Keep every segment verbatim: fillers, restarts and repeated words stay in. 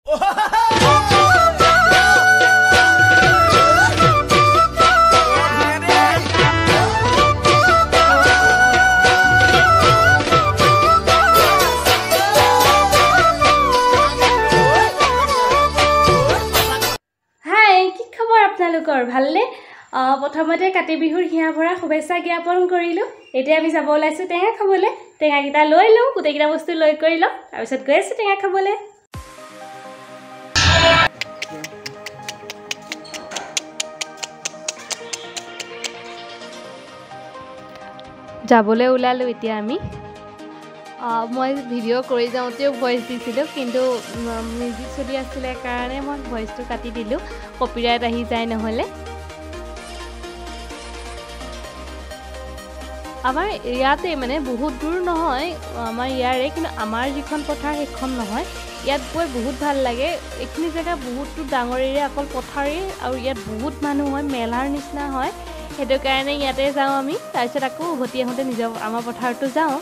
ভালনে প্ৰথমতে কাতি বিহুৰ হিয়া ভৰা শুভেচ্ছা জ্ঞাপন কৰিলো এতিয়া আমি যাব ওলাইছো টেঙা খাবলৈ টেঙা কিটা লৈ লও গোটেই কিটা বস্তু লৈ কৰি লও তাৰ পিছত গৈ আছো টেঙা খাবলৈ যাবলৈ ওলালো এতিয়া আমি মই ভিডিঅ' কৰি যাওঁতেও ভয়েস দিছিলোঁ কিন্তু মিউজিক চলি আছিলে কাৰণে মই ভয়েসটো কাটি দিলোঁ কপিৰাইট আহি যায় নহ'লে আমাৰ ইয়াতে মানে বহুত দূৰ নহয় আমাৰ ইয়াৰে কিন্তু আমাৰ যিখন পথাৰ সেইখন নহয় ইয়াত গৈ বহুত ভাল লাগে এইখিনি জেগা বহুতো ডাঙৰেৰে অকল পথাৰেই আৰু ইয়াত বহুত মানুহ হয় মেলাৰ নিচিনা হয় সেইটো কাৰণে ইয়াতে যাওঁ আমি তাৰপিছত আকৌ উভতি আহোঁতে নিজৰ আমাৰ পথাৰটো যাওঁ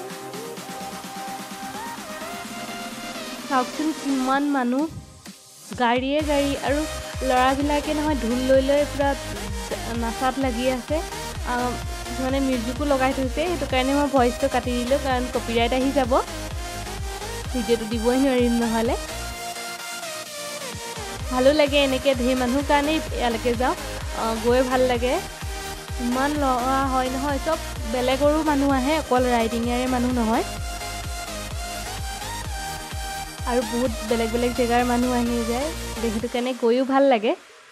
চাওকচোন কিমান মানুহ গাড়ীয়ে গাড়ী আৰু ল'ৰাবিলাকে নহয় ঢোল লৈ লৈ পুৰা নাচাত লাগি আছে মানে মিউজিকো লগাই থৈছে সেইটো কাৰণে মই ভইচটো কাটি দিলোঁ কাৰণ কপিৰাইট আহি যাব ভিডিঅ'টো দিবই নোৱাৰিম নহ'লে ভালো লাগে এনেকৈ ধেৰ মানুহ কাৰণে ইয়ালৈকে যাওঁ গৈ ভাল লাগে ইমান ল'ৰা হয় নহয় চব বেলেগৰো মানুহ আহে অকল ৰাইডিঙৰে মানুহ নহয় আৰু বহুত বেলেগ বেলেগ জেগাৰ মানুহ আহি যায় সেইটো কাৰণে গৈও ভাল লাগে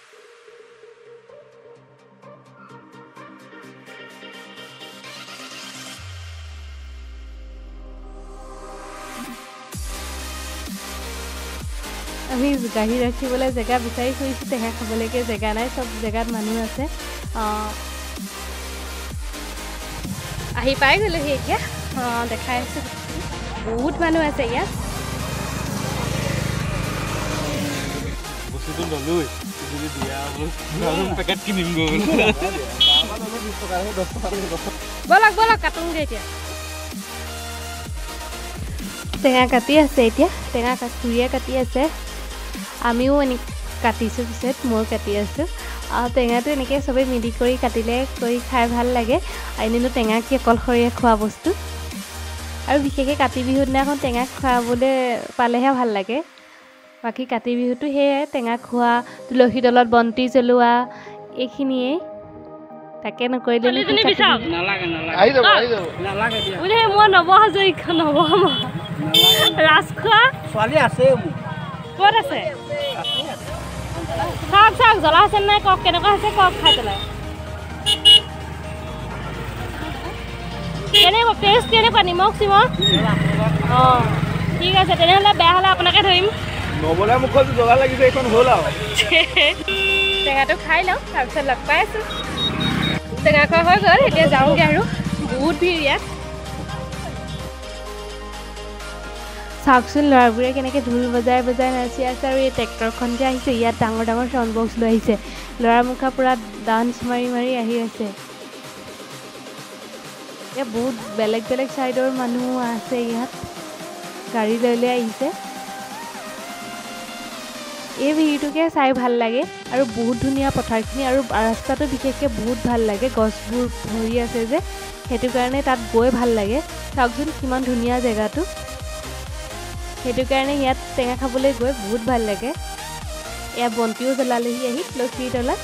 আমি গাড়ী ৰাখিবলৈ জেগা বিচাৰি ফুৰিছোঁ টেঙা খাবলৈকে জেগা নাই চব জেগাত মানুহ আছে আহি পাই গ'লোহি এতিয়া দেখাই আছোঁ বহুত মানুহ আছে ইয়াত বলক বলক কাটোঁগৈ এতিয়া টেঙা কাটি আছে এতিয়া টেঙা খুৰীয়ে কাটি আছে আমিও এনে কাটিছোঁ পিছত মই কাটি আছোঁ আৰু টেঙাটো এনেকৈ চবেই মিলি কৰি কাটিলে কৰি খাই ভাল লাগে এনেনো টেঙা কি অকলশৰীয়া খোৱা বস্তু আৰু বিশেষকৈ কাতি বিহুৰ দিনাখন টেঙা খুৱাবলৈ পালেহে ভাল লাগে বাকী কাতি বিহুটো সেয়াই টেঙা খোৱা তুলসী তলত বন্তি জ্বলোৱা এইখিনিয়ে তাকে নকৰিলে মই নৱ হাজৰিকা নৱ ৰাজখোৱা ছোৱালী আছে ক'ত আছে চাওক চাওক জ্বলা আছে নাই কওক কেনেকুৱা আছে কওক খাই পেলাই কেনেকুৱা টেষ্ট কেনেকুৱা নিমখ চিমখ অঁ ঠিক আছে তেনেহ'লে বেয়া হ'লে আপোনাকে ধৰিম নবলে মুখত জ্বলা লাগিছে এইখন হ'ল আৰু টেঙাটো খাই লওঁ তাৰপিছত লগ পাই আছোঁ টেঙা খোৱা হৈ গ'ল এতিয়া যাওঁগৈ আৰু বহুত ভিৰ ইয়াত চাওকচোন ল'ৰাবোৰে কেনেকৈ ঢোল বজাই বজাই নাচি আছে আৰু এই ট্ৰেক্টৰখন যে আহিছে ইয়াত ডাঙৰ ডাঙৰ চাউণ্ড বক্স লৈ আহিছে ল'ৰা মুখা পূৰা ডান্স মাৰি মাৰি আহি আছে ইয়াত বহুত বেলেগ বেলেগ ছাইডৰ মানুহ আছে ইয়াত গাড়ী লৈ লৈ আহিছে এই ভিৰটোকে চাই ভাল লাগে আৰু বহুত ধুনীয়া পথাৰখিনি আৰু ৰাস্তাটো বিশেষকৈ বহুত ভাল লাগে গছবোৰ ভৰি আছে যে সেইটো কাৰণে তাত গৈ ভাল লাগে চাওকচোন কিমান ধুনীয়া জেগাটো সেইটো কাৰণে ইয়াত টেঙা খাবলৈ গৈ বহুত ভাল লাগে ইয়াত বন্তিও জ্বলালেহি আহি তুলসীৰ তলত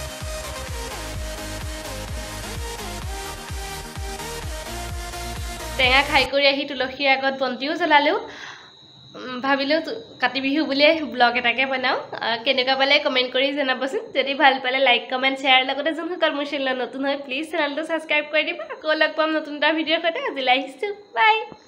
টেঙা খাই কৰি আহি তুলসীৰ আগত বন্তিও জ্বলালেও ভাবিলোঁ কাতি বিহু বুলিয়ে ব্লগ এটাকে বনাওঁ কেনেকুৱা পালে কমেণ্ট কৰি জনাবচোন যদি ভাল পালে লাইক কমেণ্ট শ্বেয়াৰ লগতে যোনসকল মোৰ চেনেলত নতুন হয় প্লিজ চেনেলটো ছাবস্ক্ৰাইব কৰি দিব আকৌ লগ পাম নতুন এটা ভিডিঅ'ৰ সৈতে আজিলৈ আহিছোঁ বাই